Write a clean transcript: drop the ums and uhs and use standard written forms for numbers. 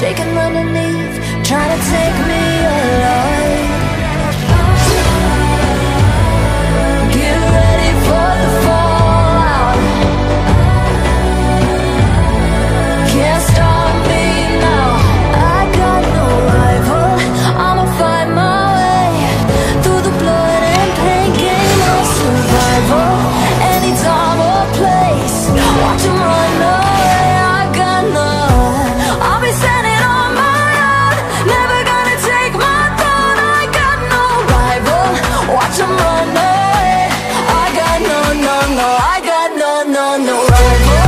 shaking underneath, trying to take me alive. Get ready for the fallout. Can't stop me now. I got no rival. I'ma find my way through the blood and pain, game of survival. Any time or place, watch 'em run away. I got none. I'll be standing on my own, never gonna take my throne. I got no rival. Watch 'em run away. I got no, I got no rival.